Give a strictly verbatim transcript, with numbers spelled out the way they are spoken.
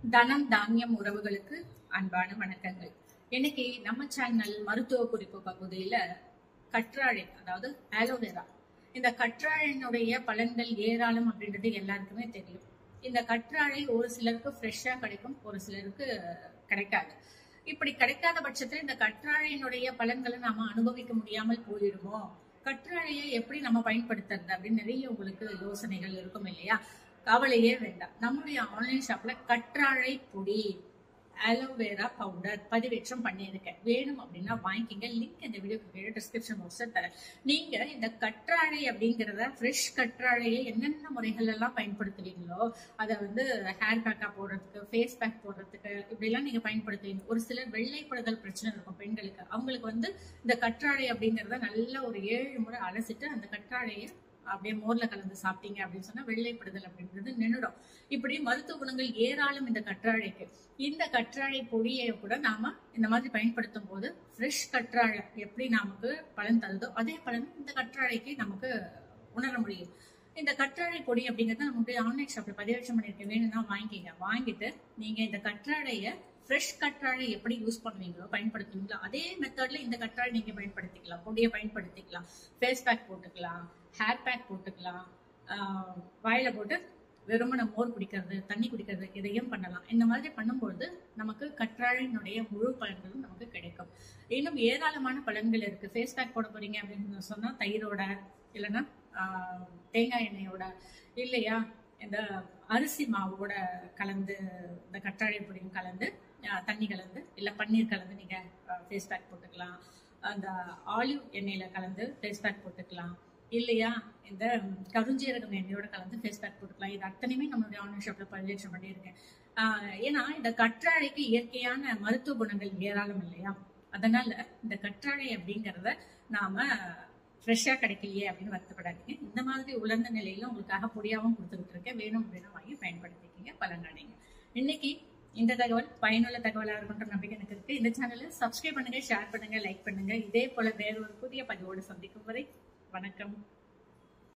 தனம் தானியம் உறவுகளுக்கு அன்பான வணக்கங்கள். இன்னைக்கு நம்ம சேனல் மருத்துவ குறிப்பு பகுதியில கற்றாழை, அதாவது ஆலோவேரா, இந்த கற்றாழையினுடைய பலன்கள் ஏராளம் அப்படின்றது எல்லாருக்குமே தெரியும். இந்த கற்றாழை ஒரு சிலருக்கு ஃப்ரெஷ்ஷா கிடைக்கும், ஒரு சிலருக்கு கிடைக்காது. இப்படி கிடைக்காத பட்சத்துல இந்த கற்றாழையினுடைய பலன்களை நாம அனுபவிக்க முடியாமல் போயிடுமோ, கற்றாழையை எப்படி நம்ம பயன்படுத்துறது அப்படின்னு நிறைய உங்களுக்கு யோசனைகள் இருக்கும் இல்லையா? கவலையே வேண்டாம். நம்முடைய ஆன்லைன் ஷாப்ல கற்றாழை பொடி, ஆலோவேரா பவுடர் பதிவேற்றம் பண்ணியிருக்கேன். வேணும் அப்படின்னா வாங்கிக்கிங்க. லிங்க் இந்த வீடியோக்கு கீழே டிஸ்கிரிப்ஷன் பாக்ஸ்ல தரேன். நீங்க இந்த கற்றாழை அப்படிங்கிறத ஃப்ரெஷ் கற்றாழையை என்னென்ன முறைகள் எல்லாம் பயன்படுத்துவீங்களோ அதை வந்து ஹேர் பேக்கா போடுறதுக்கு, ஃபேஸ் பேக் போடுறதுக்கு, இப்படி எல்லாம் நீங்க பயன்படுத்துவீங்க. ஒரு சிலர் வெள்ளைப்படுதல் பிரச்சனை இருக்கும் பெண்களுக்கு, அவங்களுக்கு வந்து இந்த கற்றாழை அப்படிங்கிறத நல்ல ஒரு ஏழு முறை அலசிட்டு அந்த கற்றாழையை அப்படியே மோர்ல கலந்து சாப்பிட்டீங்க அப்படின்னு சொன்னா வெள்ளைப்படுதல் அப்படின்றது நின்றுடும். இப்படி மருத்துவ குணங்கள் ஏராளம் இந்த கற்றாழைக்கு. இந்த கற்றாழை பொடியை கூட நாம இந்த மாதிரி பயன்படுத்தும் போது ஃப்ரெஷ் கற்றாழை எப்படி நமக்கு பலன் தருதோ அதே பலன் இந்த கற்றாழைக்கு நமக்கு உணர முடியும். இந்த கற்றாழை பொடி அப்படிங்கறத நம்மளுடைய ஆன்லைன் ஷாப்ல பதிவேற்றம் பண்ணிருக்கேன். வேணும்னா வாங்கிக்கிங்க. வாங்கிட்டு நீங்க இந்த கற்றாழைய ஃப்ரெஷ் கற்றாழை எப்படி யூஸ் பண்ணுவீங்களோ, பயன்படுத்துவீங்களோ அதே மெத்தட்ல இந்த கற்றாழை நீங்க பயன்படுத்திக்கலாம். பொடியை பயன்படுத்திக்கலாம். ஃபேஸ் பேக் போட்டுக்கலாம், ஹேர் பேக் போட்டுக்கலாம், வாயில போட்டு வெறுமன மோர் குடிக்கிறது, தண்ணி குடிக்கிறது, இதையும் பண்ணலாம். இந்த மாதிரி பண்ணும்போது நமக்கு கற்றாழையினுடைய முழு பலன்களும் நமக்கு கிடைக்கும். இன்னும் ஏராளமான பலன்கள் இருக்கு. ஃபேஸ் பேக் போட போறீங்க அப்படின்னு சொன்னா தயிரோட, இல்லைன்னா தேங்காய் எண்ணெயோட, இல்லையா இந்த அரிசி மாவோட கலந்து இந்த கற்றாழை பொடியும் கலந்து தண்ணி கலந்து, இல்ல பன்னீர் கலந்து நீங்க ஃபேஸ் பேக் போட்டுக்கலாம். அந்த ஆலிவ் எண்ணெயில கலந்து ஃபேஸ் பேக் போட்டுக்கலாம். இல்லையா இந்த கருஞ்சீரகம் எண்ணெயோட கலந்து ஃபேஸ் பேக் போட்டுக்கலாம். இது அத்தனையுமே நம்மளுடைய ஆன்லைன் ஷாப்ல பதிவேற்றம் பண்ணியிருக்கேன். ஆஹ் ஏன்னா இந்த கற்றாழைக்கு இயற்கையான மருத்துவ குணங்கள் ஏராளம் இல்லையா? அதனால இந்த கற்றாழை அப்படிங்கிறத நாம ஃப்ரெஷ்ஷா கிடைக்கலையே அப்படின்னு வருத்தப்படாதீங்க. இந்த மாதிரி உலர்ந்த நிலையில உங்களுக்காக பொடியாவும் கொடுத்துக்கிட்டு இருக்கேன். வேணும் அப்படின்னு வாங்கி பயன்படுத்திக்கிங்க, பலனடைங்க. இன்னைக்கு இந்த தகவல் பயனுள்ள தகவலா இருக்குன்ற நம்பிக்கை எனக்கு இருக்கு. இந்த சேனலை சப்ஸ்கிரைப் பண்ணுங்க, ஷேர் பண்ணுங்க, லைக் பண்ணுங்க. இதே போல வேற ஒரு புதிய பதிவோடு சந்திக்கும் வரை வணக்கம்.